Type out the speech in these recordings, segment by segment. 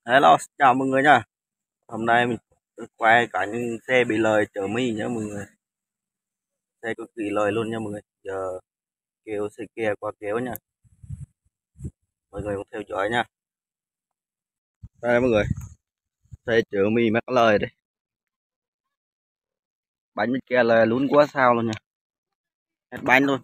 Hello, chào mọi người nha. Hôm nay mình quay cả những xe bị lời chở mì nhá mọi người. Xe cực kỳ lời luôn nha mọi người. Giờ kêu xe kia qua kéo nha. Mọi người cùng theo dõi nha. Đây mọi người, xe chở mì mắc lời đấy. Bánh bên kia là lún quá sao luôn nha. Hết bánh luôn.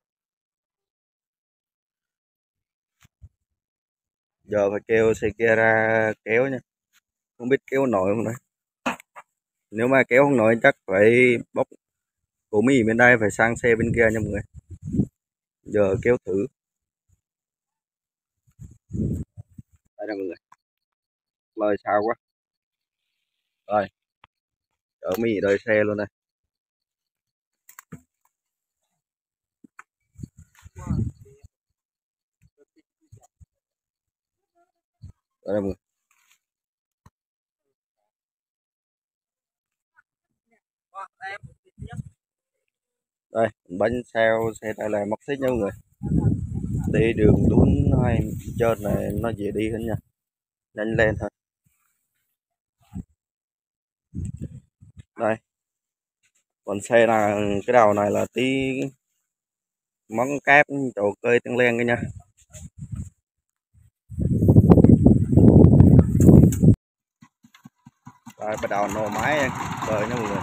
Giờ phải kêu xe kia ra kéo nha. Không biết kéo nổi không đấy. Nếu mà kéo không nổi chắc phải bóc củ mì bên đây phải sang xe bên kia nha mọi người. Giờ kéo thử. Đây nè mọi người. Lời sao quá. Rồi, chở mì đợi xe luôn đây. Đây mọi người. Đây bánh sao xe tay là mắc xích nha mọi người. Đi đường đún hay trơn này nó dễ đi hơn nha, nhanh lên thôi. Đây còn xe là cái đầu này là tí món cáp chỗ cơi tăng lên cái nha. Rồi bắt đầu nổ máy rồi nha mọi người.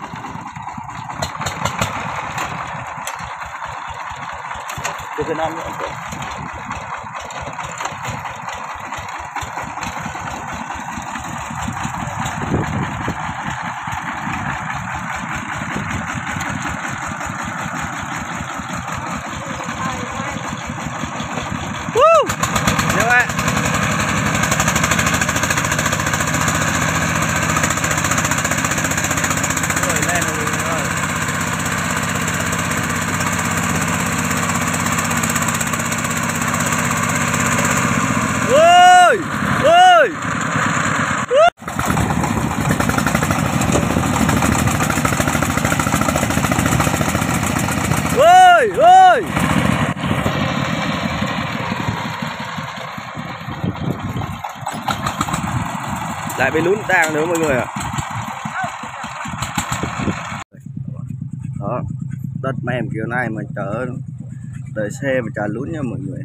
Từ năm nữa. Ơi lại bị lún tang nữa mọi người ạ. Đó đất mềm kiểu này mà chở đợi xe mà chả lún nha mọi người.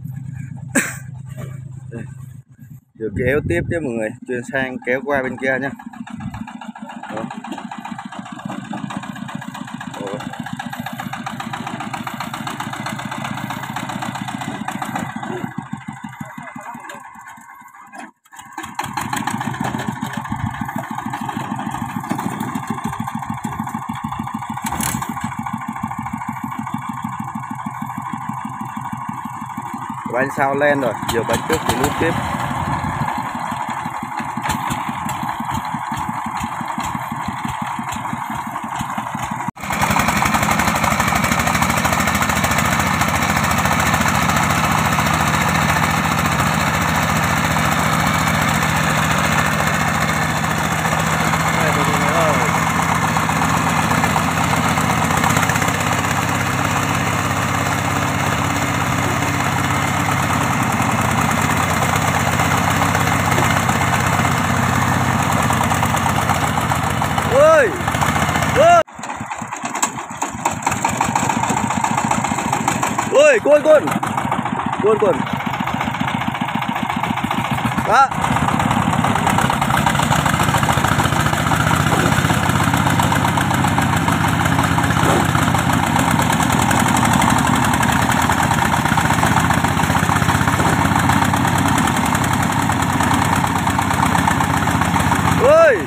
Được kéo tiếp chứ mọi người, chuyển sang kéo qua bên kia nha. Đó. Bánh sau lên rồi, giờ bánh trước thì lút tiếp. Ơi ơi cuốn đó. Ơi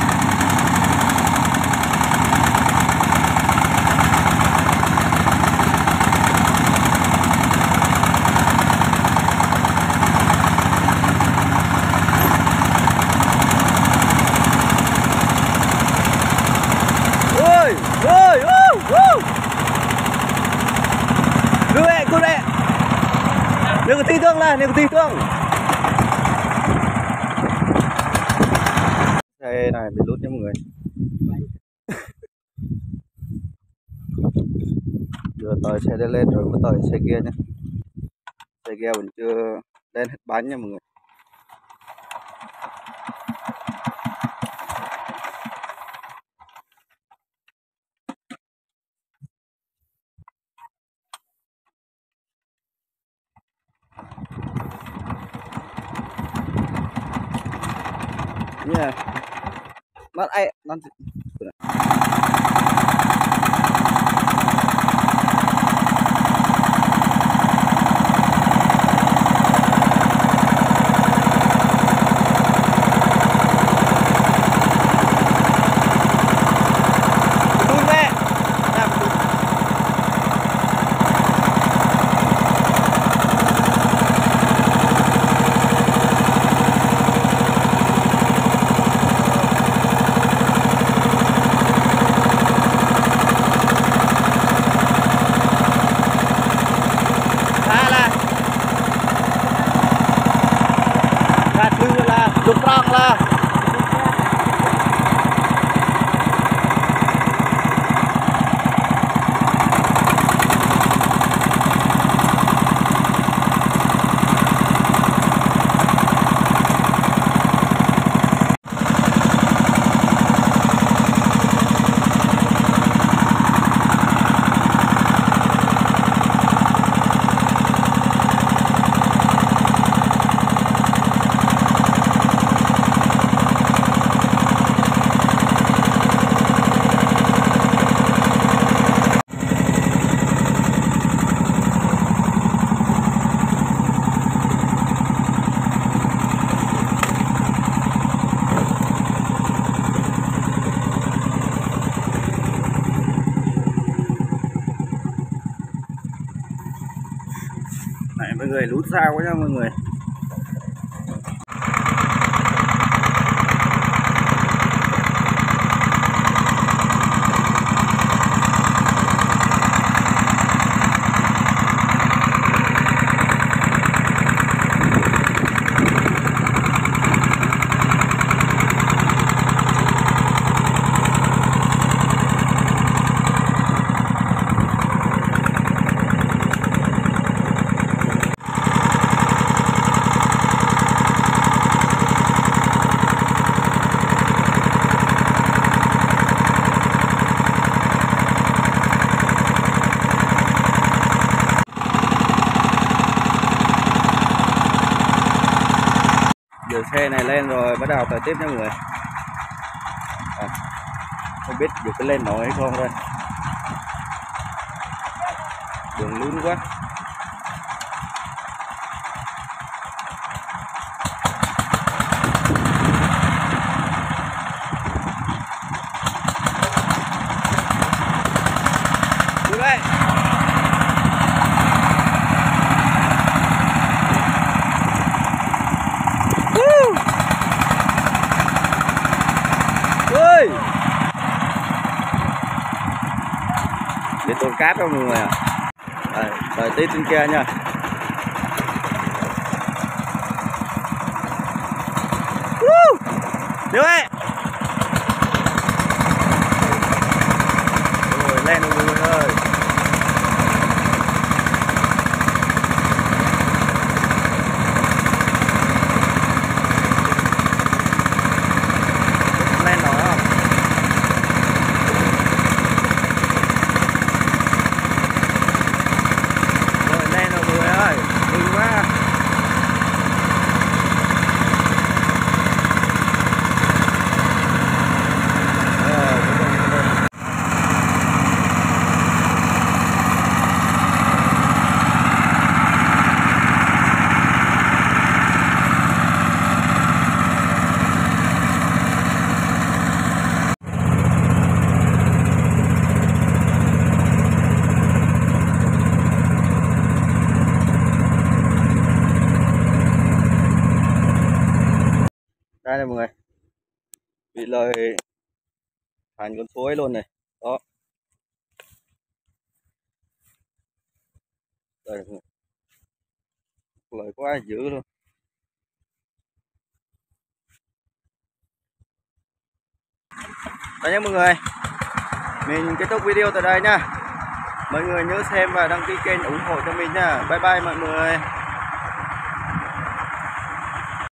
đừng có tí tương lên, đừng có tí tương. Xe này bị lút nha mọi người. Giờ tới xe lên rồi mới tới xe kia nhé. Xe kia vẫn chưa lên hết bánh nha mọi người. nha. Nó ai nó chụp rong là này mọi người, lút sao quá nha mọi người. Giờ xe này lên rồi bắt đầu tới tiếp nha mọi người. Không biết giờ có lên nổi hay không đây, đường lún quá. Đi đây. Để tôm cáp cho mọi người ạ. Đợi tí trên kia nha. Đi ơi. Rồi lên rồi mọi người ơi. Lên nổi không? Đây này mọi người, bị lời thành con suối luôn này, đó. Đây, lời quá dữ luôn. Đây nhé mọi người, mình kết thúc video tại đây nha. Mọi người nhớ xem và đăng ký kênh ủng hộ cho mình nha. Bye bye mọi người.